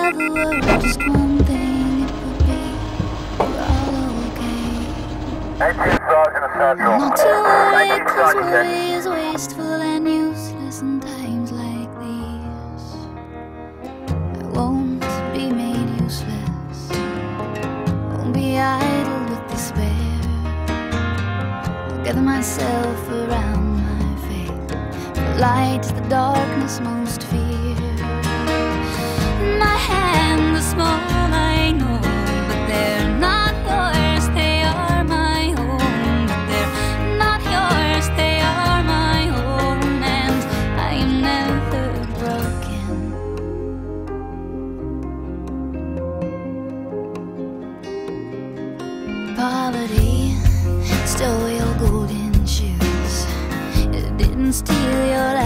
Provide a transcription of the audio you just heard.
ever were just one thing, it would be we're all okay. 18 Sergeant Essential. Not to worry, 19 'cause Sergeant, worry is wasteful and useless in times like these. I won't be made useless, won't be idle with despair. I'll gather myself around my faith. The light is the darkness most fear. My hands are small, I know, but they're not yours, they are my own. But they're not yours, they are my own, and I am never broken. Poverty stole your golden shoes, it didn't steal your